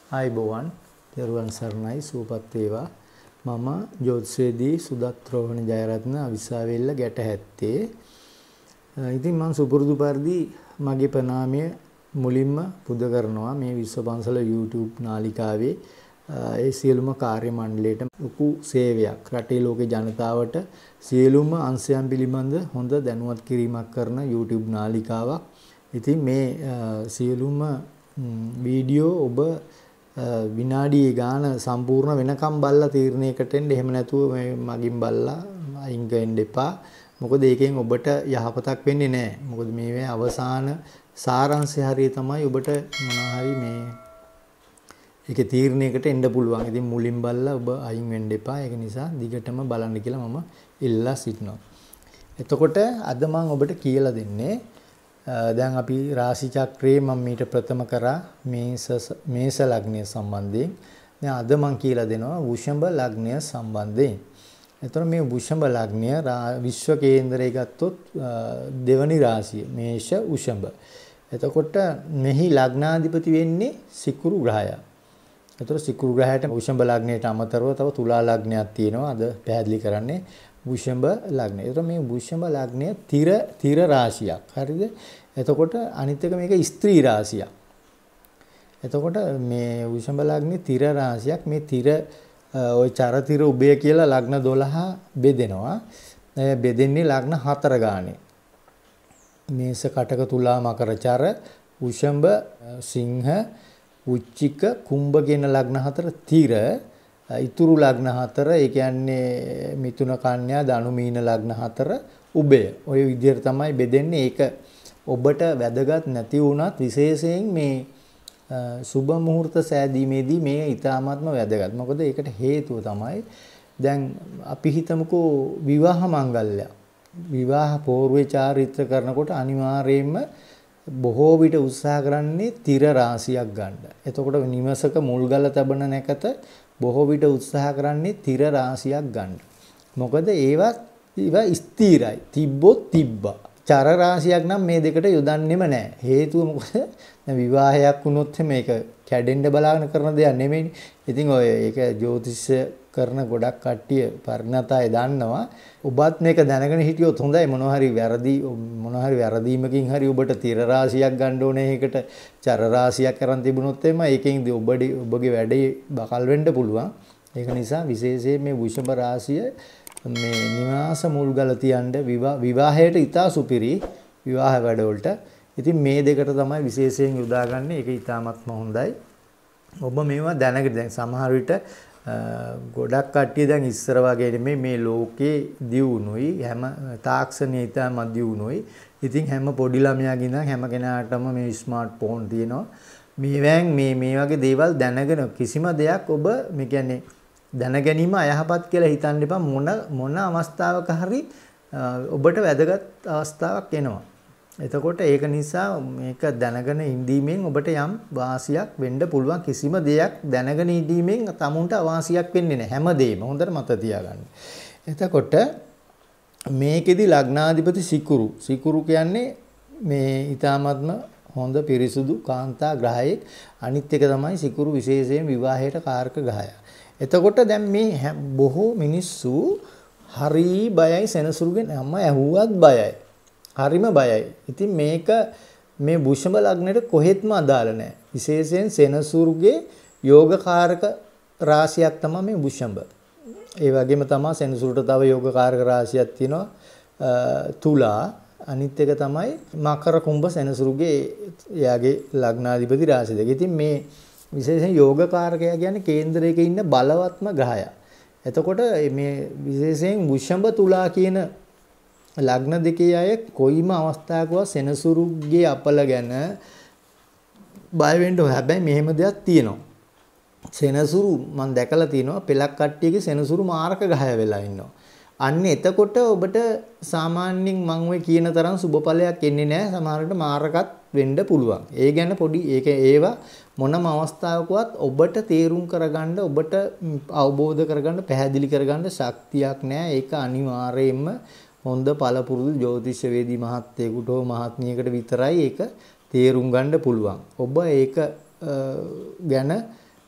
ආයිබෝවන් දරුවන් සරණයි සූපත් වේවා මම ජෝතිෂයේදී සුදත් රෝහණ ජයරත්න අවිස්සාවේල්ල ගැට හැත්තේ ඉතින් මම සුපුරුදු පරිදි මගේ ප්‍රණාමය මුලින්ම පුද කරනවා මේ විශ්ව පන්සල YouTube නාලිකාවේ ඒ සියලුම කාර්ය මණ්ඩලයට ලොකු සේවයක් රටේ ලෝකේ ජනතාවට සියලුම අංශයන් පිළිබඳ හොඳ දැනුවත් කිරීමක් කරන YouTube නාලිකාවක්. ඉතින් මේ සියලුම වීඩියෝ ඔබ විනාඩියේ ගාන සම්පූර්ණ වෙනකම් බලලා තීරණයකට එන්න. එහෙම නැතුව මේ මගින් බලලා අයින් වෙන්න එපා. මොකද ඒකෙන් ඔබට යහපතක් වෙන්නේ නැහැ. මොකද මේවේ අවසාන සාරාංශය හරිය තමයි ඔබට මොනවා හරි මේ ඒකේ තීරණයකට එන්න පුළුවන්. ඉතින් මුලින් බලලා ඔබ අයින් වෙන්න එපා. ඒක නිසා දිගටම බලන්න කියලා මම ඉල්ලා සිටිනවා. එතකොට අද මම ඔබට කියලා දෙන්නේ දැන් අපි රාශි චක්‍රයේ මම මීට ප්‍රථම කරා මේෂ ලග්නය සම්බන්ධයෙන්. දැන් අද මම කියලා දෙනවා වෘෂභ ලග්නය සම්බන්ධයෙන්. එතකොට මේ වෘෂභ ලග්නය විශ්ව කේන්දරය ගත්තොත් දෙවනි රාශිය මේෂ වෘෂභ. එතකොට මෙහි ලග්නාධිපති වෙන්නේ සිකුරු ග්‍රහයා. එතකොට සිකුරු ග්‍රහයට වෘෂභ ලග්නයට අමතරව තව තුලා ලග්නයක් තියෙනවා. අද පැහැදිලි කරන්නේ වෘෂභ ලග්නය. එතකොට මේ වෘෂභ ලග්නය තිර රාශියක්. හරිද? එතකොට අනිත් එක මේක ස්ත්‍රී රාශියක්. එතකොට මේ වෘෂභ ලග්නේ තිර රාශියක්. මේ තිර ওই චරතිර උභය කියලා ලග්න 12 බෙදෙනවා. බෙදෙන්නේ ලග්න 4 ගානේ. මේස කටක තුලා මකර චර වෘෂභ සිංහ උච්චික කුම්භ කියන ලග්න 4 තිර ඉතුරු ලග්න 4 ඒ කියන්නේ මිථුන කන්‍යා ධනු මීන ලග්න 4 උභය. ඔය විදිහට තමයි බෙදෙන්නේ. ඒක ඔබට වැදගත් නැති වුණත් විශේෂයෙන් මේ සුබ මුහූර්ත සෑදීමේදී මේ ඊටාත්ම වැදගත්. මොකද ඒකට හේතුව තමයි දැන් අපි හිතමුකෝ විවාහ මංගල්‍ය. විවාහ පූර්වේ චාරිත්‍ර කරනකොට අනිවාර්යයෙන්ම බොහෝ විට උත්සාහ කරන්නේ තිර රාශියක් ගන්න. එතකොට නිවසක මුල්ගල තබන නැකත බොහෝ විට උත්සාහ කරන්නේ තිර රාශියක් ගන්න. මොකද ඒවා ස්ථිරයි. තිබ්බොත් තිබ්බා. චර රාශියක් නම් මේ දෙකට යොදන්නෙම නැහැ. හේතුව මොකද? දැන් විවාහයක් වුණොත් මේක කැඩෙන්න බලාගෙන කරන දෙයක් නෙමෙයිනේ. ඉතින් ඔය ඒක ජ්‍යොතිෂ කරන ගොඩක් කට්ටිය පරිණත අය දන්නවා. ඔබත් මේක දැනගෙන හිටියොත් හොඳයි. මොනවා හරි වැරදීමකින් හරි ඔබට තිර රාශියක් ගන්න ඕනේ. ඒකට චර රාශියක් කරන් තිබුණොත් එimhe ඒකෙන් ඔබගේ වැඩේ බකල් වෙන්න පුළුවන්. ඒක නිසා විශේෂයෙන් මේ වෘෂභ රාශිය මේ නිවාස මුල්ගල තියන්න විවාහයට ඉතා සුපිරි විවාහ වැඩවලට. ඉතින් මේ දෙකට තමයි විශේෂයෙන් යොදාගන්නේ. ඒක ඉතාමත්ම හොඳයි. ඔබ මේවා දැනගෙන දැන් සමහර විට ගොඩක් කට්ටිය දැන් ඉස්සර වගේ නෙමෙයි මේ ලෝකේ දියුණුයි හැම තාක්ෂණය ඉතාම දියුණුයි. ඉතින් හැම පොඩි ළමයාගේ ඉඳන් හැම කෙනාටම මේ ස්මාර්ට් ෆෝන් තියෙනවා. මේවෙන් මේ වගේ දේවල් දැනගෙන කිසිම දෙයක් ඔබ මේ කියන්නේ දැන ගැනීම අයහපත් කියලා හිතන්න එපා. මොන අවස්ථාවක හරි ඔබට වැදගත් අවස්ථාවක් එනවා. එතකොට ඒක නිසා මේක දැනගෙන ඉඳීමෙන් ඔබට යම් වාසියක් වෙන්න පුළුවන්. කිසිම දෙයක් දැනගෙන ඉඳීමෙන් තමුන්ට අවාසියක් වෙන්නේ නැහැ. හැමදේම හොඳට මතක තියාගන්න. එතකොට මේකෙදි ලග්නාධිපති සිකුරු කියන්නේ මේ ඊ타මත්ම හොඳ පිරිසුදු කාන්තා ග්‍රහයෙක්. අනිත් එක තමයි සිකුරු විශේෂයෙන් විවාහයට කාරක ග්‍රහය. එතකොට දැන් මේ බොහෝ මිනිස්සු හරි බයයි සෙනසුරුගෙන් හැම ඇහුවත් බයයි. හරිම බයයි. ඉතින් මේක මේ වෘෂභ ලග්නෙට කොහෙත්ම අදාළ නැහැ. විශේෂයෙන් සෙනසුරුගේ යෝගකාරක රාශියක් තමයි මේ වෘෂභ. ඒ වගේම තමයි සෙනසුරුට තව යෝගකාරක රාශියක් තියෙනවා තුලා. අනිත් එක තමයි මකර කුම්භ සෙනසුරුගේ එයාගේ ලග්නාධිපති රාශිය දෙක. ඉතින් මේ විශේෂයෙන් යෝගකාරකයා කියන්නේ කේන්දරයක ඉන්න බලවත්ම ග්‍රහයා. එතකොට මේ විශේෂයෙන් වෘෂභ තුලා කියන ලග්න දෙකේ අය කොයිම අවස්ථාවකවත් සෙනසුරුගේ අපල ගැන බය වෙන්න ඕන. හැබැයි මෙහෙම දෙයක් තියෙනවා. සෙනසුරු මම දැකලා තියෙනවා පෙලක් කට්ටියගේ සෙනසුරු මාරක ග්‍රහය වෙලා ඉන්නවා. අන්න එතකොට ඔබට සාමාන්‍යයෙන් මම ඔය කියන තරම් සුබඵලයක් එන්නේ නැහැ. සමහරවිට මාරකත් වෙන්න පුළුවන්. ඒ ගැන පොඩි ඒවා මොනම අවස්ථාවකවත් ඔබට තේරුම් කරගන්න ඔබට අවබෝධ කරගන්න පැහැදිලි කරගන්න ශක්තියක් නැහැ. ඒක අනිවාර්යයෙන්ම හොඳ පළපුරුදු ජ්‍යොතිෂවේදී මහත්තයෙකුට හෝ මහත්මියකට විතරයි ඒක තේරුම් ගන්න පුළුවන්. ඔබ ඒක ගැන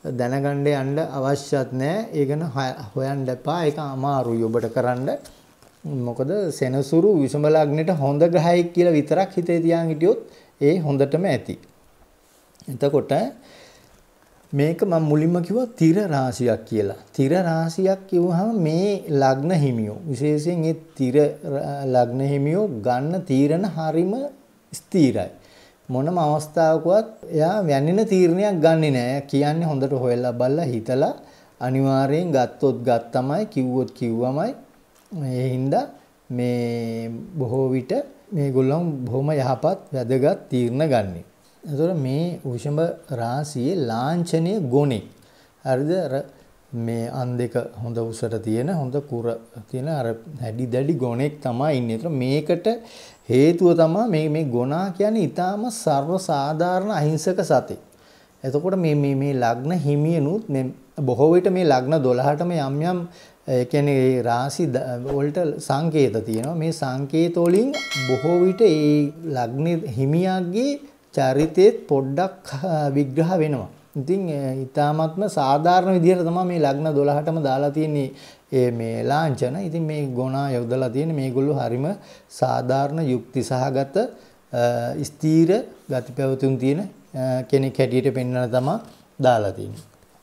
දැනගන්න යන්න අවශ්‍යත් නැහැ. ඒ ගැන හොයන්න එපා. ඒක අමාරුයි ඔබට කරන්න. මොකද සෙනසුරු විසුඹ ලග්නෙට හොඳ ග්‍රහයෙක් කියලා විතරක් හිතේ තියාගෙන හිටියොත් ඒ හොඳටම ඇති. එතකොට මේක මම මුලින්ම කිව්වා තිර රාශියක් කියලා. තිර රාශියක් කිව්වහම මේ ලග්න හිමියෝ විශේෂයෙන් ඒ තිර ලග්න හිමියෝ ගන්න තීරණ හරිම ස්ථිරයි. මොනම අවස්ථාවකවත් එයා වැන්නෙන තීරණයක් ගන්නෙ නෑ. කියන්නේ හොඳට හොයලා බලලා හිතලා අනිවාර්යෙන් ගත්තොත් ගත්තමයි කිව්වොත් කිව්වමයි. ඒ හින්දා මේ බොහෝ විට මේගොල්ලන් බොහොම යහපත් වැදගත් තීරණ ගන්නෙ. එතකොට මේ වෘෂභ රාශියේ ලාංඡනීය ගුණේ හරිද මේ අන් දෙක හොඳ උසට තියෙන හොඳ කුර තියෙන අර හැඩි දැඩි ගුණෙක් තමයි ඉන්නේ. ඒතර මේකට හේතුව තමයි මේ ගුණා කියන්නේ ඊටාම සර්ව සාධාරණ අහිංසක සතෙක්. එතකොට මේ ලග්න හිමියනුත් මේ බොහෝ විට මේ ලග්න 12ටම යම් යම් ඒ කියන්නේ රාශි වලට සංකේත තියෙනවා. මේ සංකේත වලින් බොහෝ විට ඒ ලග්න හිමියාගේ චරිතේත් පොඩ්ඩක් විග්‍රහ වෙනවා. ඉතින් ඊ타ත්ම සාධාරණ විදිහට තමයි මේ ලග්න 12ටම දාලා තියෙන්නේ මේ ලාංඡන. ඉතින් මේ ගුණා යොදලා තියෙන්නේ මේගොල්ලෝ හරිම සාධාරණ යුක්ති සහගත ස්ථීර ගති පැවතුම් තියෙන කෙනෙක් හැටියට පෙන්වන තමයි දාලා තියෙන්නේ.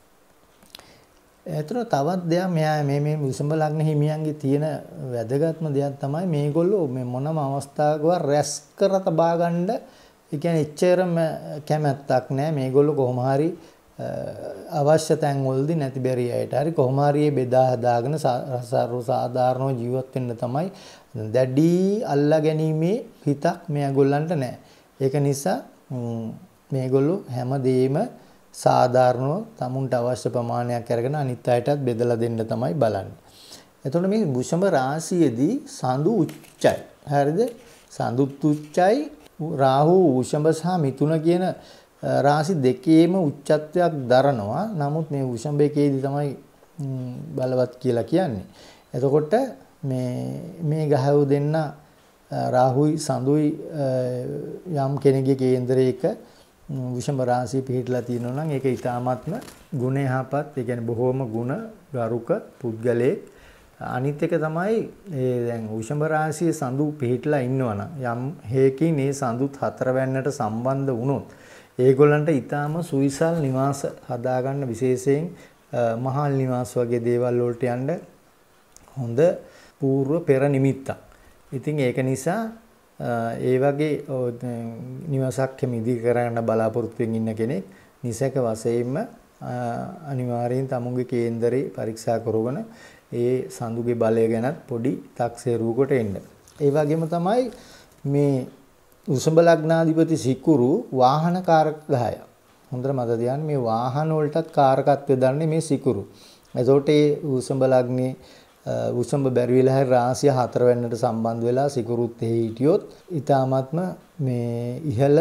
ඒතර තවත් දෙයක් මෙයා මේ වෘෂභ ලග්න හිමියන්ගේ තියෙන වැදගත්ම දෙයක් තමයි මේගොල්ලෝ මේ මොනම අවස්ථාවකවත් රැස් කර තබා ගන්න ඒ කියන්නේ එච්චරම කැමැත්තක් නැහැ. මේගොල්ලෝ කොහොම හරි අවශ්‍ය තැන් වලදී නැති බැරි අයට හරි කොහොම හරි බෙදා හදාගෙන සර්ව සාධාරණව ජීවත් වෙන්න තමයි දැඩි අල්ලා ගැනීමේ හිතක් මේගොල්ලන්ට නැහැ. ඒක නිසා මේගොල්ලෝ හැමදේම සාධාරණව තමුන්ට අවශ්‍ය ප්‍රමාණයක් අරගෙන අනිත් අයටත් බෙදලා දෙන්න තමයි බලන්නේ. එතකොට මේ වෘෂභ රාශියේදී සඳු උච්චයි. හරිද? සඳු උච්චයි රාහු වෘෂභ සහ මිථුන කියන රාශි දෙකේම උච්චත්වයක් දරනවා. නමුත් මේ වෘෂභයේදී තමයි බලවත් කියලා කියන්නේ. එතකොට මේ ගහව දෙන්න රාහුයි සඳුයි යම් කෙනෙකුගේ කේන්දරයක වෘෂභ රාශිය පිහිටලා තියෙනවා නම් ඒක ඊටාත්ම ගුණ යහපත්. ඒ කියන්නේ බොහෝම ගුණ ගරුක පුද්ගලයෙක්. අනිත් එක තමයි දැන් වෘෂභ රාශියේ සඳු පිහිටලා ඉන්නවනම් යම් හේකින් මේ සඳුත් හතරවැන්නට සම්බන්ධ වුණොත් ඒගොල්ලන්ට ඊටාම සුවිසල් නිවාස හදාගන්න විශේෂයෙන් මහල් නිවාස වගේ දේවල් වලට යන්න හොඳ పూర్ව පෙර නිමිත්තක්. ඉතින් ඒක නිසා ඒ වගේ නිවසක් හිමිදි කරගන්න බලාපොරොත්තුෙන් ඉන්න කෙනෙක් නිසක වශයෙන්ම අනිවාර්යෙන් තමුන්ගේ කේන්දරේ පරීක්ෂා කරගෙන ඒ සඳුගේ බලය ගැනත් පොඩි තක්සේරුවකට එන්න. ඒ වගේම තමයි මේ වෘෂභ ලග්නාධිපති සිකුරු වාහන කාරක ග්‍රහය. හොඳට මතක තියාගන්න මේ වාහන වලටත් කාරකත්වය දන්නේ මේ සිකුරු. එතකොට මේ වෘෂභ ලග්නේ වෘෂභ බැරි වෙලා හරි රාශිය හතරවැන්නට සම්බන්ධ වෙලා සිකුරුත් එහි හිටියොත් ඊටාත්ම මේ ඉහළ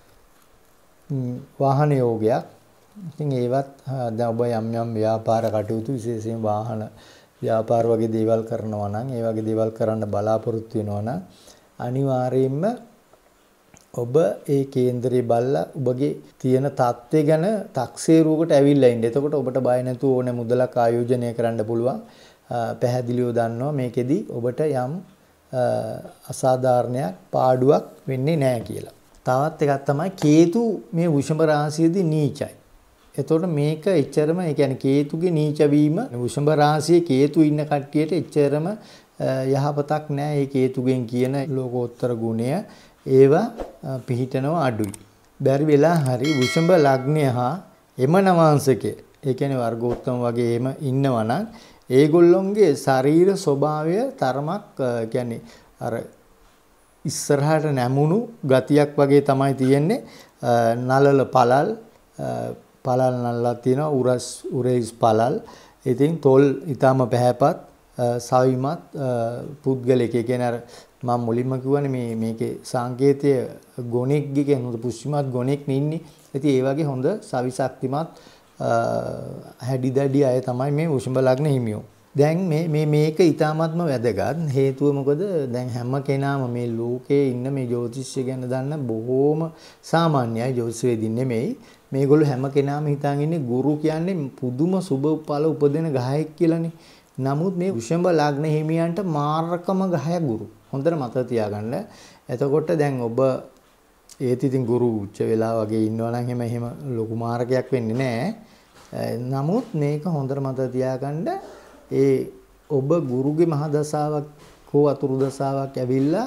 වාහන යෝගයක්. ඉතින් ඒවත් දැන් ඔබ යම් යම් ව්‍යාපාර කටයුතු විශේෂයෙන් වාහන ව්‍යාපාර වගේ දේවල් කරනවා නම් ඒ වගේ දේවල් කරන්න බලාපොරොත්තු වෙනවා නම් අනිවාර්යයෙන්ම ඔබ ඒ කේන්දරේ බලලා ඔබගේ තියෙන தත්ත්වය ගැන තක්සේරුවකට ඇවිල්ලා ඉන්න. එතකොට ඔබට බය නැතුව ඕනේ මුදලක් ආයෝජනය කරන්න පුළුවන්. පැහැදිලිව දන්නවා මේකෙදි ඔබට යම් අසාධාරණයක් පාඩුවක් වෙන්නේ නැහැ කියලා. තවත් එකක් තමයි කේතු මේ වෘෂභ රාශියේදී නීචයි. එතකොට මේක එච්චරම ඒ කියන්නේ කේතුගේ නීච වීම වෘෂභ රාශියේ කේතු ඉන්න කට්ටියට එච්චරම යහපතක් නෑ. මේ කේතුගෙන් කියන ලෝකෝත්තර ගුණය ඒවා පිහිටනවා අඩුයි. බැරි වෙලා හරි වෘෂභ ලග්නය හා එම නවාංශකය ඒ කියන්නේ වර්ගෝත්තම වගේ එම ඉන්නවා නම් ඒගොල්ලොන්ගේ ශරීර ස්වභාවය තරමක් කියන්නේ අර ඉස්සරහට නැමුණු ගතියක් වගේ තමයි තියෙන්නේ. නලල පළල් නල්ලක් තියෙනවා උරස් පළල්. ඉතින් තොල් ඊටම පැහැපත් සවිමත් පුද්ගලෙක්. ඒ කියන්නේ අර මම මුලින්ම කිව්වනේ මේකේ සංකේතය ගොණෙක්ගේ කියන හොඳ පුෂ්ටිමත් ගොණෙක් ඉන්නේ. ඉතින් ඒ වගේ හොඳ සවිශක්තිමත් හැඩි දැඩි අය තමයි මේ වෘෂභ ලග්න හිමියෝ. දැන් මේක ඊටාත්ම වැදගත්. හේතුව මොකද? දැන් හැම කෙනාම මේ ලෝකේ ඉන්න මේ ජ්‍යොතිෂය ගැන දන්න බොහෝම සාමාන්‍යයි. ජ්‍යොතිෂ වේදින් නෙමෙයි. මේගොල්ලෝ හැම කෙනාම හිතාගෙන ඉන්නේ ගුරු කියන්නේ පුදුම සුබ ඵල උපදින ගහයෙක් කියලානේ. නමුත් මේ වෘෂභ ලග්න හිමියන්ට මාර්ගකම ගහය ගුරු. හොඳට මතක තියාගන්න. එතකොට දැන් ඔබ ඒත් ඉතින් ගුරු උච්ච වෙලා වගේ ඉන්නවා නම් එහෙම ලොකු මාර්ගයක් වෙන්නේ නැහැ. නමුත් මේක හොඳට මතක තියාගන්න ඒ ඔබ ගුරුගේ මහ දසාවක් හෝ අතුරු දසාවක් ඇවිල්ලා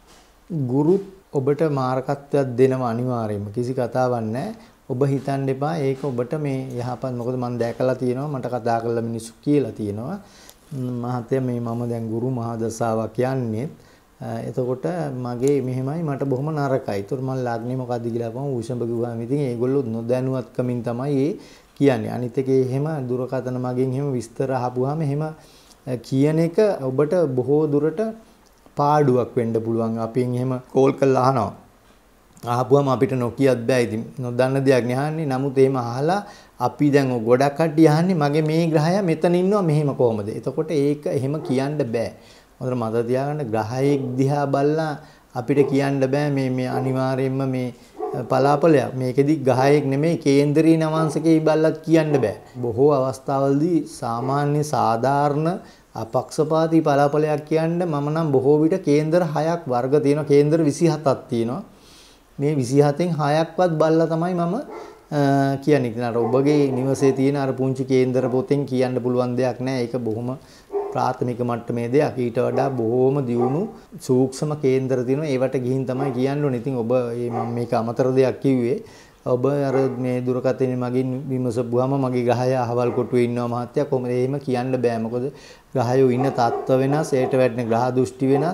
ගුරු ඔබට මාර්ගත්වයක් දෙනවා අනිවාර්යයෙන්ම. කිසි කතාවක් නැහැ. ඔබ හිතන්න එපා ඒක ඔබට මේ යහපත් මොකද මම දැකලා තියෙනවා මට කතා කරලා මිනිස්සු කියලා තියෙනවා මහත්තයා මේ මම දැන් ගුරු මහ දසාවක් යන්නේ එතකොට මගේ මෙහෙමයි මට බොහොම නරකයි. ඒතර මම ලග්නේ මොකද්ද කියලා අපම උෂඹ කිව්වම ඉතින් ඒගොල්ලෝ නොදැනුවත්කමින් තමයි ඒ කියන්නේ. අනිත් එකේ එහෙම දුරකථන මගෙන් එහෙම විස්තර අහපුවාම එහෙම කියන එක ඔබට බොහෝ දුරට පාඩුවක් වෙන්න පුළුවන්. අපෙන් එහෙම කෝල් කරලා අහනවා. අහපුවම අපිට නොකියත් බෑ. ඉතින් නොදන්න දෙයක් නෙහන්නේ. නමුත් එහෙම අහලා අපි දැන් ගොඩක් කට්ටිය අහන්නේ මගේ මේ ග්‍රහය මෙතන ඉන්නවා මෙහෙම කොහොමද? එතකොට ඒක එහෙම කියන්න බෑ. හොඳට මතක තියාගන්න ග්‍රහයෙක් දිහා බලලා අපිට කියන්න බෑ මේ අනිවාර්යයෙන්ම මේ පලාපලයක්. මේකෙදි ග්‍රහයෙක් නෙමෙයි කේන්දරීය නවාංශකේ බලලත් කියන්න බෑ. බොහෝ අවස්ථාවලදී සාමාන්‍ය සාධාරණ අපක්ෂපාතී පලාපලයක් කියන්න මම නම් බොහෝ විට කේන්දර 6ක් වර්ග තියෙනවා. කේන්දර 27ක් තියෙනවා. මේ 27න් 6ක්වත් බලලා තමයි මම කියන්නේ. ඉතින් අර ඔබගේ නිවසේ තියෙන අර පුංචි කේන්දර පොතෙන් කියන්න පුළුවන් දෙයක් නෑ. ඒක බොහොම ප්‍රාථමික මට්ටමේ දෙයක්. ඊට වඩා බොහොම දියුණු සූක්ෂම කේන්දර තියෙනවා. ඒවට ගිහින් තමයි කියන්න ඕනේ. ඉතින් ඔබ මම මේක අමතර දෙයක් කිව්වේ. ඔබ අර මේ දුරකථනයේ මගින් විමසපුවාම මගේ ග්‍රහය අහවල් කොටුවේ ඉන්නවා මහත්තයා කොහොමද එහෙම කියන්න බෑ. මොකද ග්‍රහයෝ ඉන්න තත්ත්ව වෙනස්, ඒට වැටෙන ග්‍රහ දෘෂ්ටි වෙනස්.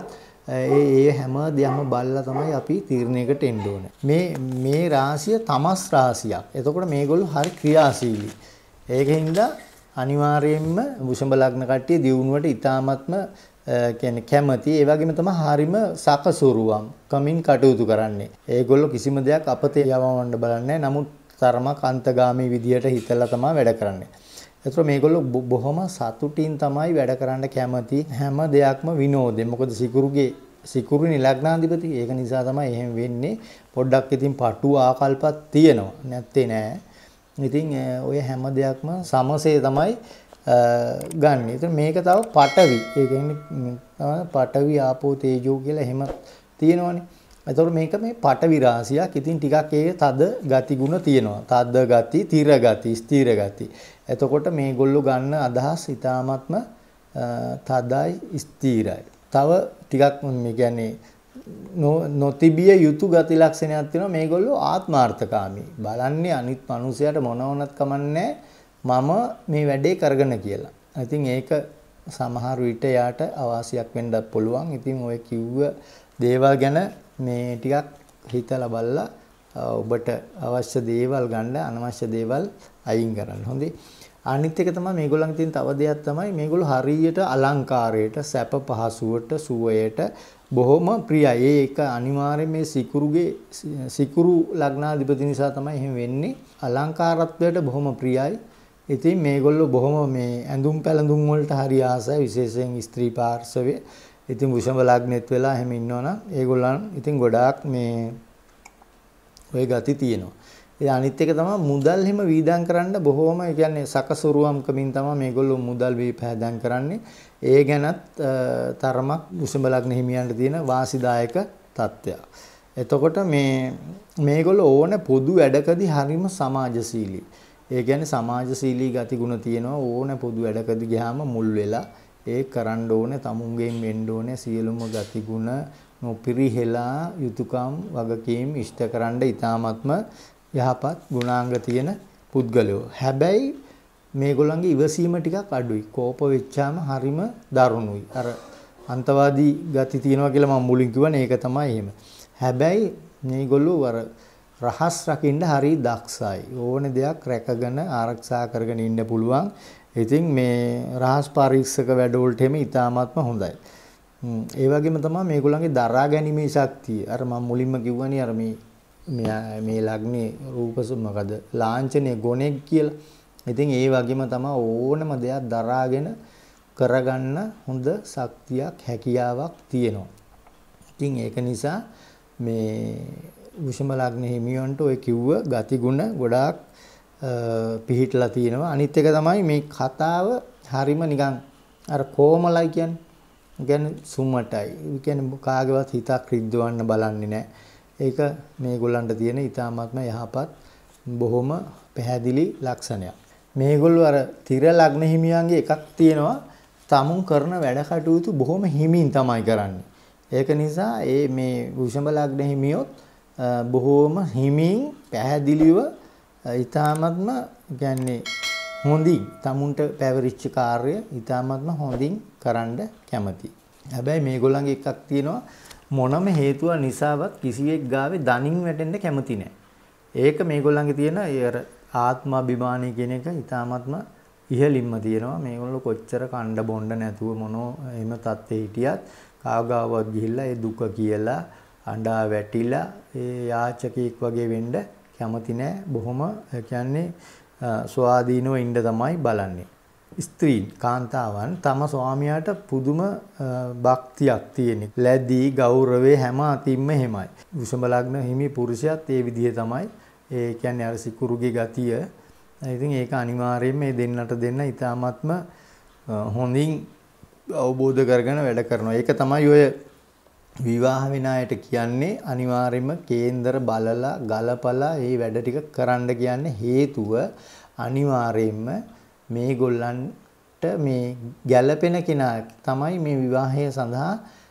ඒ හැම දෙයක්ම බලලා තමයි අපි තීරණයකට එන්න ඕනේ. මේ රාශිය තමස් රාශියක්. එතකොට මේගොල්ලෝ හරි ක්‍රියාශීලී. ඒකින්ද අනිවාර්යයෙන්ම වෘෂභ ලග්න කට්ටිය දියුණුවට ඉතාමත්ම කියන්නේ කැමති. ඒ වගේම තමයි හරිම සකසුරුවම් කමින් කටයුතු කරන්නේ. ඒගොල්ලෝ කිසිම දෙයක් අපතේ යවවන්න බලන්නේ නැහැ. නමුත් තරමක් අන්තගාමී විදියට හිතලා තමයි වැඩ කරන්නේ. ඒතර මේගොල්ලෝ බොහොම සතුටින් තමයි වැඩ කරන්න කැමති. හැම දෙයක්ම විනෝදේ. මොකද සිකුරුනේ ලග්නාධිපති. ඒක නිසා තමයි එහෙම වෙන්නේ. පොඩ්ඩක් ඉතින් පටු ආකල්පත් තියෙනවා. නැත්තේ නෑ. ඉතින් ඔය හැම දෙයක්ම සමසේ තමයි ගන්න. ඉතින් මේක තව පටවි. ඒ කියන්නේ පටවි ආපෝ තේජෝ කියලා එහෙම තියෙනවනේ. එතකොට මේක මේ පටවි රාශියක්. ඉතින් ටිකක් ඒ තද ගති ගුණ තියෙනවා. තද ගති, තිර ගති, ස්ථිර ගති. එතකොට මේගොල්ලෝ ගන්න අදහස් ඊ타ත්ම තදයි ස්ථිරයි. තව ටිකක් මේ කියන්නේ නොතිබිය යුතු ගති ලක්ෂණයක් තියෙනවා. මේගොල්ලෝ ආත්මාර්ථකාමී. බලන්නේ අනිත් මිනිසයාට මොනවනත් කමන්නේ මම මේ වැඩේ කරගෙන කියලා. ඉතින් ඒක සමහර විට යාට අවාසියක් වෙන්නත් පුළුවන්. ඉතින් ඔය කිව්ව දේවල් ගැන මේ ටිකක් හිතලා බලලා ඔබට අවශ්‍ය දේවල් ගන්න අනවශ්‍ය දේවල් අයින් කරන්න. හොඳේ. අනිත් එක තමයි මේගොල්ලන්ගේ තියෙන තව දෙයක් තමයි මේගොල්ලෝ හරියට අලංකාරයට, සැප පහසුවට, සුවයට බොහොම ප්‍රියයි. ඒක අනිවාර්යයෙන් මේ සිකුරු ලග්නාධිපති නිසා තමයි එහෙම වෙන්නේ. අලංකාරත්වයට බොහොම ප්‍රියයි. ඉතින් මේගොල්ලෝ බොහොම මේ ඇඳුම් පැළඳුම් වලට හරි ආසයි, විශේෂයෙන් ස්ත්‍රී පාර්ශවයේ. ඉතින් වෘෂභ ලග්නෙත් වෙලා එහෙම ඉන්නවනම් ඒගොල්ලන් ඉතින් ගොඩාක් මේ ඔය ගති තියෙනවා. ඒ අනිත් එක තමයි මුදල් හිම වීදම් කරන්න බොහොම කියන්නේ සකසුරුවම්කමින් තමයි මේගොල්ලෝ මුදල් වීපෑදම් කරන්නේ. ඒ ගැනත් තරමක් වෘෂභ ලග්න හිමියන්ට තියෙන වාසිදායක තත්ත්වයක්. එතකොට මේගොල්ලෝ ඕන පොදු වැඩකදී හරිම සමාජශීලී. ඒ කියන්නේ සමාජශීලී ගති ගුණ තියෙනවා. ඕන පොදු වැඩකදී ගියාම මුල් වෙලා ඒ කරන්න ඕනේ තමුන්ගෙන් වෙන්න ඕනේ සියලුම ගති ගුණ නොපිරිහෙලා යුතුයකම් වගකීම් ඉෂ්ට කරන්න ඊ타ත්ම යහපත් ගුණාංග තියෙන පුද්ගලයෝ. හැබැයි මේගොල්ලන්ගේ ඉවසීම ටිකක් අඩුයි. කෝප වෙච්චාම හරිම දරුණුයි. අර අන්තවාදී ගති තියෙනවා කියලා මම මුලින් කිව්වනේ ඒක තමයි එහෙම. හැබැයි මේගොල්ලෝ අර රහස් රකින්න හරි දක්ෂයි. ඕනේ දෙයක් රැකගෙන ආරක්ෂා කරගෙන ඉන්න පුළුවන්. ඉතින් මේ රහස් පරීක්ෂක වැඩවලට එමෙ ඊ타ත්ම හොඳයි. ඒ වගේම තමයි මේගොල්ලන්ගේ දරා ගැනීමේ ශක්තිය. අර මම මුලින්ම කිව්වනේ අර මේ ලග්නේ රූපස මොකද ලාංඡනයේ ගොනෙක් කියලා. ඉතින් ඒ වගේම තමයි ඕනම දෙයක් දරාගෙන කරගන්න හොඳ ශක්තියක් හැකියාවක් තියෙනවා. ඉතින් ඒක නිසා මේ වෘෂභ ලග්න හිමියන්ට ඔය කිව්ව ගතිගුණ ගොඩාක් පිහිටලා තියෙනවා. අනිත් එක තමයි මේ කතාව හරිම නිකන් අර කොමලයි කියන්නේ. කියන්නේ සුමටයි. ඒ කියන්නේ කාගේවත් හිතක් රිද්දවන්න බලන්නේ නැහැ. ඒක මේගොල්ලන්ට තියෙන ඊ타ත්ම යහපත් බොහොම පැහැදිලි ලක්ෂණයක්. මේගොල්ලෝ අර තිර ලග්න හිමියන්ගේ එකක් තියෙනවා. තමුන් කරන වැඩ කටයුතු බොහොම හිමින් තමයි කරන්නේ. ඒක නිසා මේ වෘෂභ ලග්න හිමියොත් බොහොම හිමින් පැහැදිලිව ඊ타ත්ම කියන්නේ හොඳින් තමුන්ට පැවරිච්ච කාර්ය ඊ타ත්ම හොඳින් කරන්න කැමති. හැබැයි මේගොල්ලන්ගේ එකක් තියෙනවා මොනම හේතුව නිසාවත් කිසිවෙක් ගාවේ දණින් වැටෙන්න කැමති නැහැ. ඒක මේගොල්ලන්ගේ තියෙන අර ආත්මාභිමානය කියන එක ඊ타ත්ම ඉහළින්ම තියෙනවා. මේගොල්ලෝ කොච්චර කණ්ඩ බොණ්ඩ නැතුව මොනෝ එහෙම තත්ත්වෙ හිටියත් කාගාවත් ගිහිල්ලා ඒ දුක කියලා අඬා වැටිලා ඒ යාචකෙක් වගේ වෙන්න කැමති නැහැ. බොහොම කියන්නේ ස්වාධීනව ඉන්න තමයි බලන්නේ. ස්ත්‍රීන් කාන්තාවන් තම ස්වාමියාට පුදුම භක්තියක් තියෙන. ලැබී ගෞරවේ හැම අතින්ම එහෙමයි. වෘෂභ ලග්න හිමි පුරුෂයාත් ඒ විදිහේ තමයි. ඒ කියන්නේ අර සිකුරුගේ ගතිය. ඉතින් ඒක අනිවාර්යයෙන්ම මේ දෙන්නට දෙන්න ඊ타ත්ම හොඳින් අවබෝධ කරගෙන වැඩ කරනවා. ඒක තමයි ඔය විවාහ වෙන අයට කියන්නේ අනිවාර්යයෙන්ම කේන්දර බලලා ගලපලා මේ වැඩ ටික කරන්න කියන්නේ හේතුව අනිවාර්යයෙන්ම මේගොල්ලන්ට මේ ගැළපෙන කෙනා තමයි මේ විවාහය සඳහා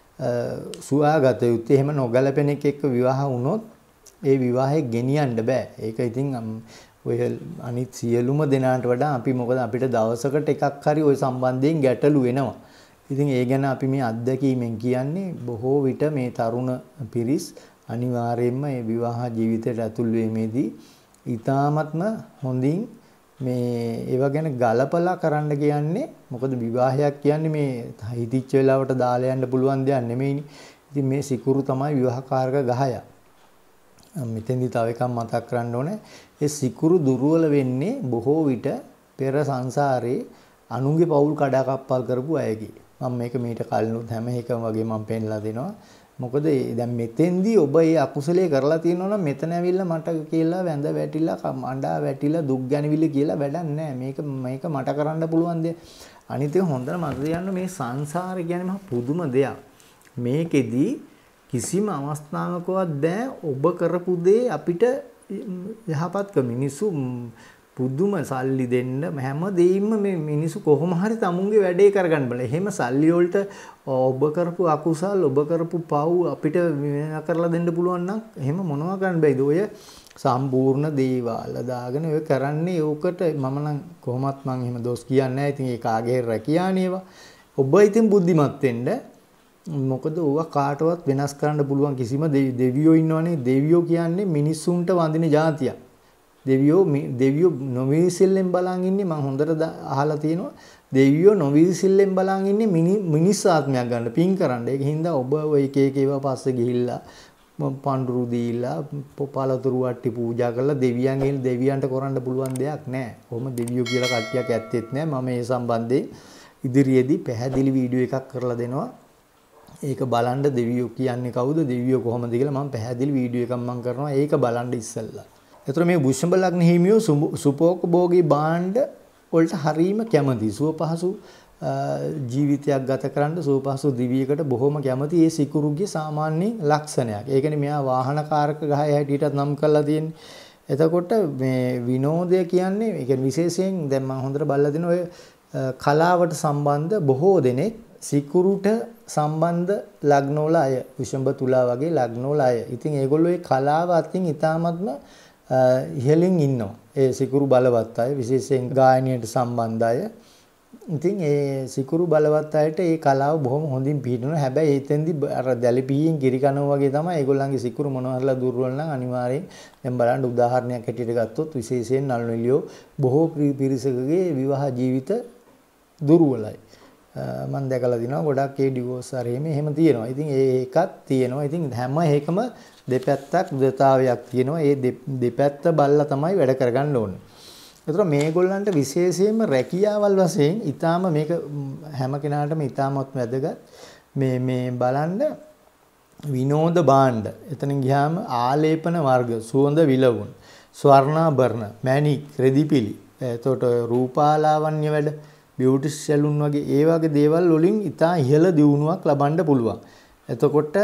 සුවාගත යුත්තේ. එහෙම නොගැළපෙන එක්ක විවාහ වුණොත් ඒ විවාහය ගෙනියන්න බෑ. ඒක ඉතින් ඔය අනිත් සියලුම දෙනාට වඩා අපි මොකද අපිට දවසකට එකක් හරි ওই සම්බන්ධයෙන් ගැටලු වෙනවා. ඉතින් ඒ ගැන අපි මේ අත්දැකීමෙන් කියන්නේ බොහෝ විට මේ තරුණ පිරිස් අනිවාර්යයෙන්ම මේ විවාහ ජීවිතයට ඇතුල් වීමේදී ඊ타ත්ම හොඳින් මේ ඒව ගැන ගලපලා කරන්න කියන්නේ. මොකද විවාහයක් කියන්නේ මේ හිතිච්ච වෙලාවට දාලා යන්න පුළුවන් දෙයක් නෙමෙයිනේ. ඉතින් මේ සිකුරු තමයි විවාහකාරක ගහය. මෙතෙන්දි තව එකක් මතක් කරන්න ඕනේ. ඒ සිකුරු දුර්වල වෙන්නේ බොහෝ විට පෙර සංසාරේ අනුන්ගේ පවුල් කඩාකප්පල් කරපු අයගේ. මම මේක මීට කලිනුත් හැම එකම වගේ මම පෙන්නලා දෙනවා. මොකද දැන් මෙතෙන්දී ඔබ ඒ අකුසලයේ කරලා තියෙනවා නම් මෙතන ඇවිල්ලා මට කියලා වැඳ වැටිලා අඬා වැටිලා දුක් ගැනවිලි කියලා වැඩක් නැහැ. මේක මට කරන්න පුළුවන් දෙයක්. අනිත් එක හොඳට මතක තියාගන්න මේ සංසාරය කියන්නේ මහ පුදුම දෙයක්. මේකෙදී කිසිම අවස්ථාවකවත් දැන් ඔබ කරපු දේ අපිට යහපත් මිනිස්සු පුදුම සල්ලි දෙන්න හැම දෙයින්ම මේ මිනිස්සු කොහොම හරි තමුන්ගේ වැඩේ කරගන්න බල. එහෙම සල්ලි වලට ඔබ කරපු අකුසල් ඔබ කරපු පව් අපිට කරලා දෙන්න පුළුවන් නම් එහෙම මොනවා කරන්න බෑද? ඔය සම්පූර්ණ දේවාල දාගෙන ඔය කරන්නේ ඕකට මම නම් කොහොමත් මම එහෙම දොස් කියන්නේ නැහැ. ඉතින් ඒ කාගේ රැකියානේවා. ඔබ ඉතින් බුද්ධිමත් වෙන්න. මොකද ඕවා කාටවත් වෙනස් කරන්න පුළුවන් කිසිම දෙවියෝ ඉන්නවනේ. දෙවියෝ කියන්නේ මිනිස්සුන්ට වඳින જાතියක්. දෙවියෝ නොවිසිල්ලෙන් බලන් ඉන්නේ. මම හොඳට අහලා තියෙනවා. දෙවියෝ නොවිසිල්ලෙන් බලන් ඉන්නේ මිනිස් ආත්මයක් ගන්න පින් කරන්න. ඒක හින්දා ඔබ ඔය එක එක ඒවා පස්සේ ගිහිල්ලා පඳුරු දීලා පළතුරු වට්ටි පූජා කරලා දෙවියන්ට කරන්න පුළුවන් දෙයක් නෑ. කොහොම දෙවියෝ කියලා කට්ටියක් ඇත්තෙත් නෑ. මම මේ සම්බන්ධයෙන් ඉදිරියේදී පැහැදිලි වීඩියෝ එකක් කරලා දෙනවා. ඒක බලන්න දෙවියෝ කියන්නේ කවුද? දෙවියෝ කොහොමද කියලා මම පැහැදිලි වීඩියෝ එකක් මම කරනවා. ඒක බලන්න ඉස්සෙල්ලා. ඒතර මේ වෘෂභ ලග්න හිමියෝ සුපෝකභෝගී භාණ්ඩ වලට හරීම කැමති. සුවපහසු ජීවිතයක් ගත කරන්න සුවපහසු දිවියකට බොහොම කැමති. ඒ සිකුරුගේ සාමාන්‍ය ලක්ෂණයක්. ඒ කියන්නේ මෙයා වාහනකාරක ගහය හැටියටත් නම් කරලා තියෙන්නේ. එතකොට මේ විනෝදය කියන්නේ ඒ කියන්නේ විශේෂයෙන් දැන් මම හොඳට බලලා දෙන ඔය කලාවට සම්බන්ධ බොහෝ දෙනෙක් සිකුරුට සම්බන්ධ ලග්නවල අය වෘෂභ තුලා වගේ ලග්නවල අය. ඉතින් ඒගොල්ලෝ ඒ කලාව අතින් ඉතාමත්ම ඉහළින් ඉන්නවා. ඒ සිකුරු බලවත් අය විශේෂයෙන් ගායනයට සම්බන්ධ අය. ඉතින් ඒ සිකුරු බලවත් අයට ඒ කලාව බොහොම හොඳින් පිළිනවා. හැබැයි එතෙන්දි අර දැලිපියෙන් කිරි කනවා වගේ තමයි ඒගොල්ලන්ගේ සිකුරු මොනවා හරිලා දුර්වල නම් අනිවාර්යෙන් දැන් බලන්න උදාහරණයක් හැටියට ගත්තොත් විශේෂයෙන් නළු නිළියෝ බොහෝ පිරිසකගේ විවාහ ජීවිත දුර්වලයි. මම දැකලා දිනවා ගොඩක් ඒ ඩිවෝස් ආරෙම එහෙම තියෙනවා. ඉතින් ඒකත් තියෙනවා. ඉතින් හැම එකම දෙපැත්තක් දෙතාවයක් තියෙනවා. ඒ දෙපැත්ත බලලා තමයි වැඩ කරගන්න ඕනේ. ඒතර මේගොල්ලන්ට විශේෂයෙන්ම රැකියාවල් වශයෙන් ඊටාම මේක හැම කෙනාටම ඊටාමත් වැදගත්. මේ බලන්න විනෝද භාණ්ඩ. එතනින් ගියාම ආලේපන වර්ග, සුවඳ විලවුන්, ස්වර්ණාභරණ, මැණික්, රෙදිපිලි. එතකොට රූපාලාවන්‍ය වැඩ, බියුටි සැලුන් වගේ ඒ වගේ දේවල් වලින් ඉතා ඉහළ දියුණුවක් ලබන්න පුළුවන්. එතකොට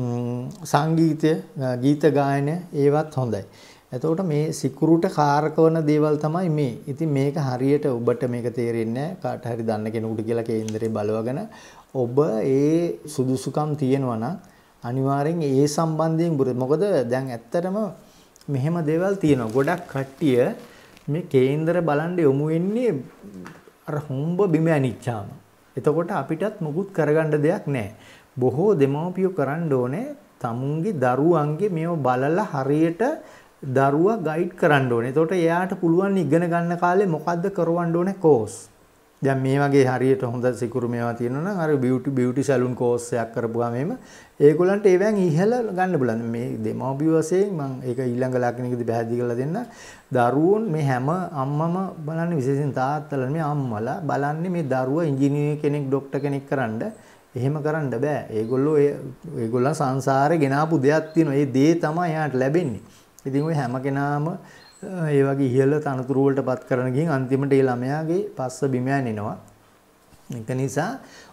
සංගීතය, ගීත ගායන ඒවත් හොඳයි. එතකොට මේ සිකුරුට කාරක වන දේවල් තමයි මේ. ඉතින් මේක හරියට ඔබට මේක තේරෙන්නේ නැහැ. කාට හරි දන්න කෙනෙකුට කියලා කේන්දරේ බලවගෙන ඔබ ඒ සුදුසුකම් තියෙනවා නම් අනිවාර්යෙන් ඒ සම්බන්ධයෙන් මොකද දැන් ඇත්තටම මෙහෙම දේවල් තියෙනවා. ගොඩක් කට්ටිය මේ කේන්දර බලන්න යොමු වෙන්නේ අර හොම්බ බිම ඇනිච්චාම. එතකොට අපිටත් මුකුත් කරගන්න දෙයක් නැහැ. බොහෝ දෙමව්පියෝ කරන්න ඕනේ තමුන්ගේ දරුවන්ගේ මේව බලලා හරියට දරුවා ගයිඩ් කරන්න ඕනේ. එතකොට එයාට පුළුවන් ඉගෙන ගන්න කාලේ මොකද්ද කරවන්න ඕනේ කෝස්. දැන් මේ වගේ හරියට හොඳ සිකුරු මේවා තියෙනවා නම් අර බියුටි සැලුන් කෝස් එකක් කරපුවාම එහෙම ඒගොල්ලන්ට ඒවෙන් ඉහළ ගන්න බලන්න. මේ දෙමව්පිය වශයෙන් මම ඒක ඊළඟ ලක්ෂණයකදී පැහැදිලි කරලා දෙන්න. දරුවෝන් මේ හැම අම්මම බලන්නේ විශේෂයෙන් තාත්තලා මේ අම්මලා බලන්නේ මේ දරුවා ඉංජිනේර කෙනෙක් ડોක්ටර් කෙනෙක් කරන්න. එහෙම කරන්න බෑ. ඒගොල්ලෝ සංසාරේ ගෙනාපු දෙයක් තියෙනවා. ඒ දේ තමයි එයාට ලැබෙන්නේ. ඉතින් ඔය හැම කෙනාම ඒ වගේ ඉහළ තනතුරු වලටපත් කරන ගිහින් අන්තිමට ඒ ළමයාගේ පස්ස බිම යනිනවා. ඒක නිසා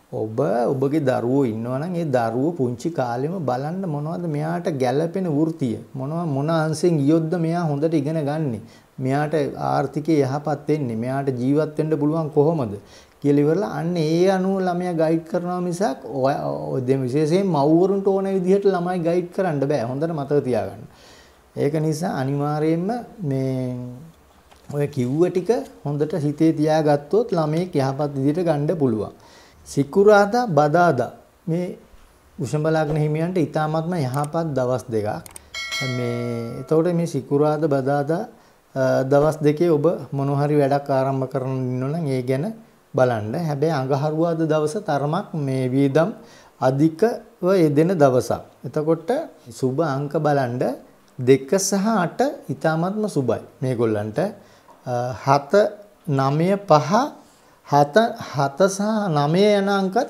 ඔබගේ දරුවෝ ඉන්නවා නම් ඒ දරුවෝ පුංචි කාලෙම බලන්න මොනවද මෙයාට ගැළපෙන වෘත්තිය. මොන අංශෙන් ගියොත්ද මෙයා හොඳට ඉගෙන ගන්නෙ. මෙයාට ආර්ථිකේ යහපත් වෙන්නේ. මෙයාට ජීවත් වෙන්න පුළුවන් කොහොමද කියලා ඉවරලා අන්න ඒ අනුව ළමයා ගයිඩ් කරනවා මිසක් ඔය විශේෂයෙන් මව්වරුන්ට ඕන විදිහට ළමයි ගයිඩ් කරන්න බෑ. හොඳට මතක තියාගන්න. ඒක නිසා අනිවාර්යයෙන්ම මේ ඔය කිව්ව ටික හොඳට හිතේ තියාගත්තොත් ළමයෙක් යහපත් විදිහට ගන්න පුළුවන්. සිකුරාදා බදාදා මේ වෘෂභ ලග්න හිමියන්ට ඊටාත්ම යහපත් දවස් දෙකක්. මේ එතකොට මේ සිකුරාදා බදාදා දවස් දෙකේ ඔබ මොන හරි වැඩක් ආරම්භ කරන්න ඉන්නවා නම් ඒ ගැන බලන්න. හැබැයි අඟහරුවාදා දවස තරමක් මේ වීදම් අධිකව යෙදෙන දවසක්. එතකොට සුබ අංක බලන්න 2 සහ 8 ඊටාත්ම සුබයි. මේගොල්ලන්ට 7 9 5 7 සහ 9 යන අංකත්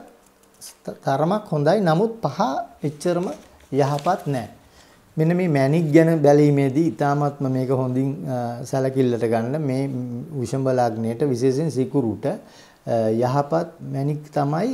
තරමක් හොඳයි. නමුත් 5 එච්චරම යහපත් නැහැ. මෙන්න මේ මැණික් ගැන බැලීමේදී ඊටාත්ම මේක හොඳින් සැලකිල්ලට ගන්න. මේ වෘෂභ ලග්නයට විශේෂයෙන් සිකුරුට යහපත් මැණික් තමයි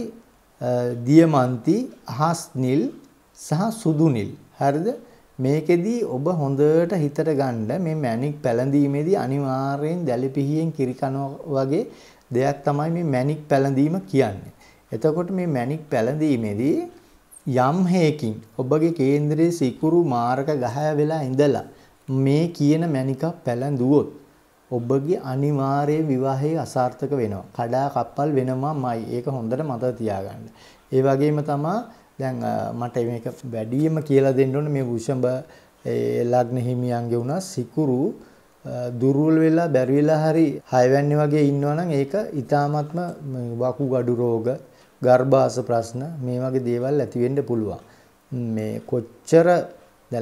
දියමන්ති, අහස් නිල් සහ සුදු නිල්. හරිද? මේකෙදී ඔබ හොඳට හිතට ගන්න මේ මැණික් පැලඳීමේදී අනිවාර්යෙන් දැලිපිහියෙන් කිරි කනවා වගේ දෙයක් තමයි මේ මැණික් පැලඳීම කියන්නේ. එතකොට මේ මැණික් පැලඳීමේදී යම් හේකින් ඔබගේ කේන්දරයේ සිකුරු මාරක ගහය වෙලා ඉඳලා මේ කියන මැණිකක් පැලඳුවොත් ඔබගේ අනිවාර්ය විවාහයේ අසාර්ථක වෙනවා. කඩා කප්පල් වෙනවාමයි. ඒක හොඳට මතක තියාගන්න. ඒ වගේම තමයි දැන් මට මේක වැඩියෙන්ම කියලා දෙන්න ඕනේ මේ වෘෂභ ලග්න හිමියන්ගේ උනා සිකුරු දුර්වල වෙලා බැරි වෙලා හරි 6 වැන්නේ වගේ ඉන්නවනම් ඒක ඊටාත්ම වකුගඩු රෝග, ගර්භාෂ ප්‍රශ්න මේ වගේ දේවල් ඇති වෙන්න පුළුවන්. මේ කොච්චර දැන්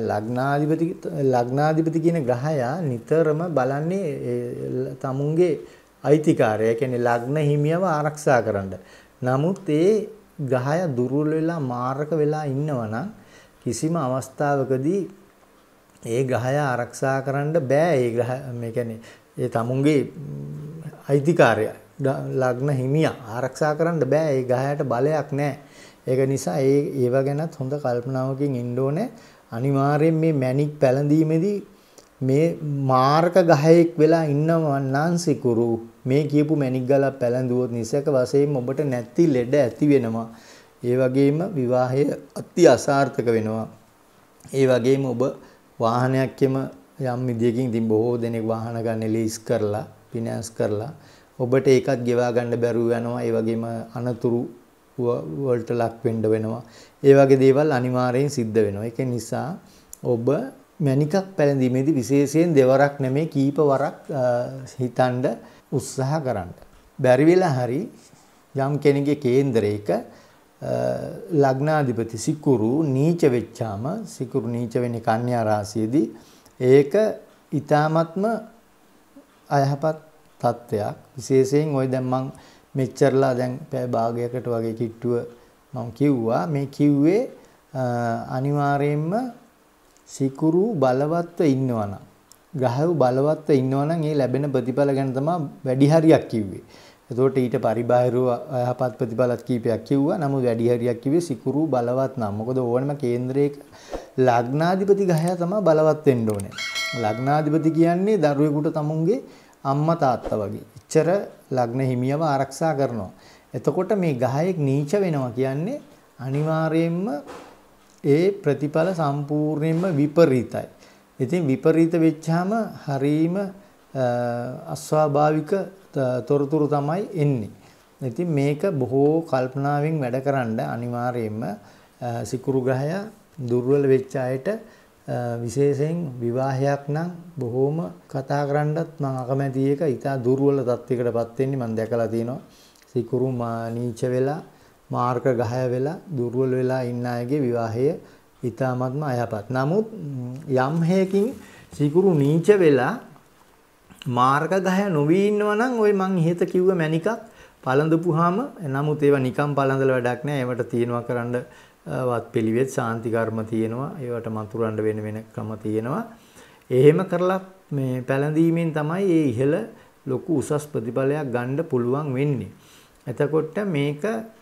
ලග්නාධිපති කියන ග්‍රහයා නිතරම බලන්නේ තමුන්ගේ අයිතිකාරය. ඒ කියන්නේ ලග්න හිමියව ආරක්ෂා කරන්න. නමුත් ඒ ග්‍රහය දුර්වල වෙලා මාරක වෙලා ඉන්නවනම් කිසිම අවස්ථාවකදී ඒ ග්‍රහය ආරක්ෂා කරන්න බෑ. ඒ ග්‍රහ මේ කියන්නේ ඒ තමුන්ගේ අයිතිකාරය ලග්න හිමියා ආරක්ෂා කරන්න බෑ. ඒ ග්‍රහයට බලයක් නැහැ. ඒක නිසා ඒව ගැනත් හොඳ කල්පනාවකින් ඉන්න ඕනේ. අනිවාර්යෙන් මේ මැණික් පැලඳීමේදී මේ මාරක ගහයෙක් වෙලා ඉන්නව නම් සිකුරු මේ කියපු මැණික් ගල පැලඳුවොත් නිසක වශයෙන් ඔබට නැති ලෙඩ ඇති වෙනවා. ඒ වගේම විවාහය අති අසාර්ථක වෙනවා. ඒ වගේම ඔබ වාහනයක් යම් විදියකින් ඉතින් බොහෝ දෙනෙක් වාහන ගන්න ලීස් කරලා ෆිනෑන්ස් කරලා ඔබට ඒකත් ගෙවා ගන්න බැරුව යනවා. ඒ වගේම අනතුරු වලට ලක් වෙන්න වෙනවා. ඒ වගේ දේවල් අනිවාර්යෙන් සිද්ධ වෙනවා. ඒක නිසා ඔබ මැණිකක් පැලඳීමේදී විශේෂයෙන් දෙවරක් නෙමෙයි කීප වරක් හිතන්න උත්සාහ කරන්න. බැරි වෙලා හරි යම් කෙනෙකුගේ කේන්දරයක ලග්නාධිපති සිකුරු නීච වෙච්චාම සිකුරු නීච වෙන්නේ කන්‍යා රාශියේදී ඒක ඊ타ත්ම අයහපත් තත්ත්වයක්. විශේෂයෙන් ওই දැන් මම මෙච්චරලා දැන් පැය භාගයකට වගේ කිට්ටුව මම කිව්වා. මේ කිව්වේ අනිවාර්යයෙන්ම සිකුරු බලවත්ව ඉන්නවනම් ග්‍රහය බලවත්ව ඉන්නවනම් ඒ ලැබෙන ප්‍රතිඵල ගැන තමයි වැඩි හරියක් කිව්වේ. එතකොට ඊට පරිබාහිරව යහපත් ප්‍රතිඵලත් කීපයක් කිව්වා. නමුත් වැඩි හරියක් කිව්වේ සිකුරු බලවත් නම්. මොකද ඕනම කේන්ද්‍රයක ලග්නාධිපති ග්‍රහය තමයි බලවත් වෙන්න ඕනේ. ලග්නාධිපති කියන්නේ දරුවෙකුට තමුන්ගේ අම්මා තාත්තා වගේ. එච්චර ලග්න හිමියව ආරක්ෂා කරනවා. එතකොට මේ ග්‍රහයෙක් නීච වෙනවා කියන්නේ අනිවාර්යයෙන්ම ඒ ප්‍රතිඵල සම්පූර්ණයෙන්ම විපරීතයි. ඉතින් විපරීත වෙච්චාම හරීම අස්වාභාවික තොරතුරු තමයි එන්නේ. ඉතින් මේක බොහෝ කල්පනාවෙන් වැඩකරනද අනිවාර්යයෙන්ම සිකුරු ග්‍රහය දුර්වල වෙච්ච අයට විශේෂයෙන් විවාහයක් නම් බොහෝම කතා කරන්නත් මම අකමැති එක. ඊට දුර්වල තත්යකටපත් වෙන්නේ මම දැකලා තියෙනවා. සිකුරු නීච වෙලා මාර්ග ග්‍රහය වෙලා දුර්වල වෙලා ඉන්න අයගේ විවාහය ඊටාත්ම අයහපත්. නමුත් යම් හේකින් සිකුරු නීච වෙලා මාර්ග ග්‍රහය නොවි ඉන්නවා නම් ওই මං ඉහත කිව්ව මැනිකක් පළඳපුවාම නමුත් ඒවා නිකම් පළඳලා වැඩක් නෑ. ඒවට තියෙනවා කරන්න වත් පිළිවෙත් සාන්ති කර්ම තියෙනවා. ඒවට මතුරන්න වෙන ක්‍රම තියෙනවා. එහෙම කරලා මේ පැලඳීමෙන් තමයි මේ ඉහළ ලොකු උසස් ප්‍රතිඵලයක් ගන්න පුළුවන් වෙන්නේ. එතකොට මේක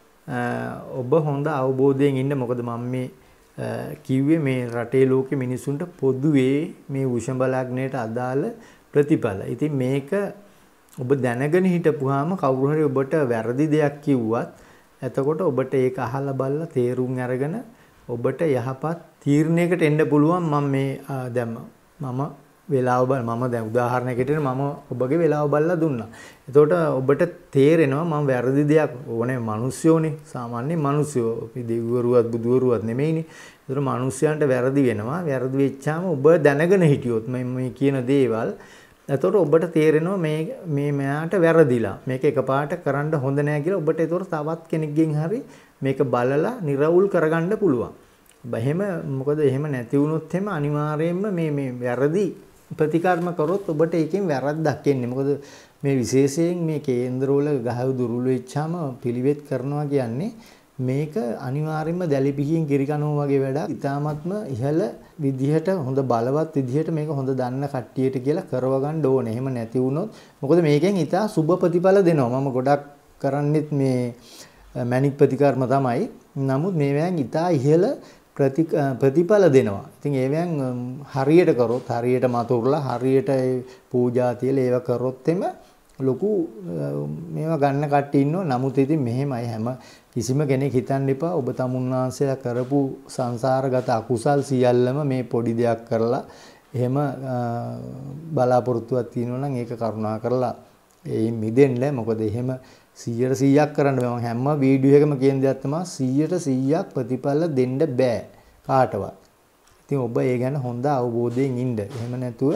ඔබ හොඳ අවබෝධයෙන් ඉන්න. මොකද මම මේ කිව්වේ මේ රටේ ලෝකෙ මිනිසුන්ට පොදුවේ මේ වෘෂභ ලග්නයට අදාළ ප්‍රතිඵල. ඉතින් මේක ඔබ දැනගෙන හිටපුවාම කවුරු හරි ඔබට වැරදි දෙයක් කිව්වත් එතකොට ඔබට ඒක අහලා බලලා තේරුම් අරගෙන ඔබට යහපත් තීරණයකට එන්න පුළුවන්. මම මේ දැන් මම වෙලාව මම දැන් උදාහරණයකට මම ඔබගේ වෙලාව බලලා දුන්නා. එතකොට ඔබට තේරෙනවා මම වැරදි දෙයක් ඕනේ මිනිස්සුෝනේ සාමාන්‍ය මිනිස්සුෝ අපි දෙවිවරුවත් බුදුවරුවත් නෙමෙයිනේ. ඒතර මිනිස්යන්ට වැරදි වෙනවා. වැරදි වෙච්චාම ඔබ දැනගෙන හිටියොත් මේ කියන දේවල් එතකොට ඔබට තේරෙනවා මේ මෙයාට වැරදිලා. මේක එකපාරට කරන්න හොඳ නෑ කියලා ඔබට ඒතකොට තවත් කෙනෙක්ගෙන් හරි මේක බලලා නිර්වුල් කරගන්න පුළුවන්. එහෙම මොකද එහෙම නැති වුණොත් එහෙම අනිවාර්යයෙන්ම මේ වැරදි ප්‍රතිකර්ම කරොත් ඔබට ඒකෙන් වැරද්දක් එන්නේ. මොකද මේ විශේෂයෙන් මේ කේන්ද්‍රවල ගහව දුර්වල වෙච්චාම පිළිවෙත් කරනවා කියන්නේ මේක අනිවාර්යයෙන්ම දැලිපිහින් කිරි කනවා වගේ වැඩක්. ඊටාත්ම ඉහළ විදිහට හොඳ බලවත් විදිහට මේක හොඳ දන්න කට්ටියට කියලා කරව ගන්න ඕනේ. එහෙම නැති වුණොත් මොකද මේකෙන් ඊටා සුබ ප්‍රතිඵල දෙනවා. මම ගොඩක් කරන්නේත් මේ මැනික් ප්‍රතිකර්ම තමයි. නමුත් මේවෙන් ඊටා ඉහළ ප්‍රතිඵල දෙනවා. ඉතින් ඒවෙන් හරියට කරොත් හරියට මතුරුලා හරියට පූජා තියලා ඒව කරොත් එම ලොකු මේවා ගන්න කට්ටිය ඉන්නවා. නමුත් ඉතින් මෙහෙමයි හැම කිසිම කෙනෙක් හිතන්න එපා ඔබ තමුන්වහන්සේලා කරපු සංසාරගත අකුසල් සියල්ලම මේ පොඩි දෙයක් කරලා එහෙම බලාපොරොත්තුවක් තියෙනවා නම් ඒක කරුණා කරලා ඒයින් මිදෙන්න. මොකද එහෙම 100%ක් කරන්න බෑ. මම හැම වීඩියෝ එකම කියන දේක් තමයි 100%ක් ප්‍රතිඵල දෙන්න බෑ කාටවත්. ඉතින් ඔබ ඒ ගැන හොඳ අවබෝධයෙන් ඉන්න. එහෙම නැතුව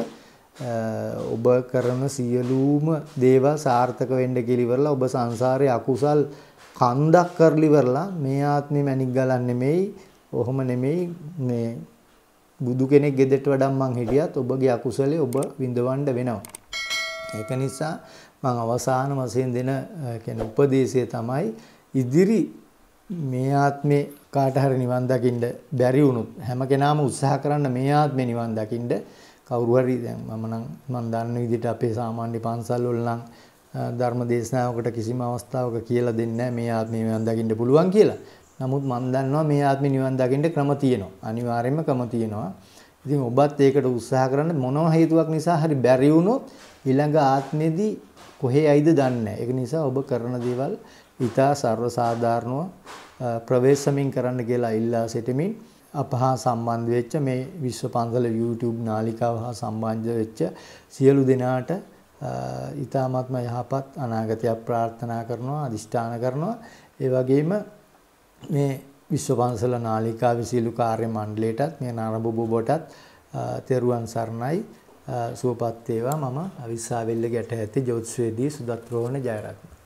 ඔබ කරන සියලුම දේවල් සාර්ථක වෙන්න කියලා ඉවරලා ඔබ සංසාරේ අකුසල් කන්දක් කරලි ඉවරලා මේ ආත්මෙ මැනික් ගලන්නේ නෙමෙයි. ඔහොම නෙමෙයි මේ බුදු කෙනෙක් ගෙදරට වඩා මං හිටියත් ඔබගේ අකුසලේ ඔබ විඳවන්න වෙනවා. ඒක නිසා මම අවසාන වශයෙන් දෙන කියන උපදේශය තමයි ඉදිරි මේ ආත්මේ කාට හරි නිවන් දකින්න බැරි වුණොත් හැම කෙනාම උත්සාහ කරන්න මේ ආත්මේ නිවන් දකින්න. කවුරු හරි දැන් මම දන්න විදිහට අපේ සාමාන්‍ය පන්සල් වල නම් ධර්ම දේශනාවකට කිසිම අවස්ථාවක කියලා දෙන්නේ නැහැ මේ ආත්මේ නිවන් දකින්න පුළුවන් කියලා. නමුත් මම දන්නවා මේ ආත්මේ නිවන් දකින්න ක්‍රම තියෙනවා. අනිවාර්යයෙන්ම ක්‍රම තියෙනවා. ඉතින් ඔබත් ඒකට උත්සාහ කරන්න මොනවා හේතුවක් නිසා හරි බැරි වුණොත් ඊළඟ ආත්මෙදී කොහේ යයිද දන්නේ නැහැ. ඒක නිසා ඔබ කරන දේවල් ඊටා සර්ව සාධාරණව ප්‍රවේශමින් කරන්න කියලා ඉල්ලා සිටිමින් අප හා සම්බන්ධ වෙච්ච මේ විශ්ව පන්සල YouTube නාලිකාව හා සම්බන්ධ වෙච්ච සියලු දෙනාට ඊ타ත්ම යහපත් අනාගතයක් ප්‍රාර්ථනා කරනවා අදිෂ්ඨාන කරනවා. ඒ වගේම මේ විශ්ව පන්සල නාලිකාවේ සියලු කාර්ය මණ්ඩලයටත් මේ නරඹපු ඔබටත් තෙරුවන් සරණයි. සුවපත් වේවා. මම අවිස්සාවෙල්ල ගැට ඇති ජෝතිෂ්‍යවේදී සුදත් රෝහණ ජයරත්න.